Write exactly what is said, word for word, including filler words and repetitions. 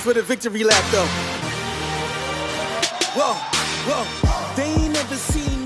for the victory lap though. Whoa, whoa. They ain't never seen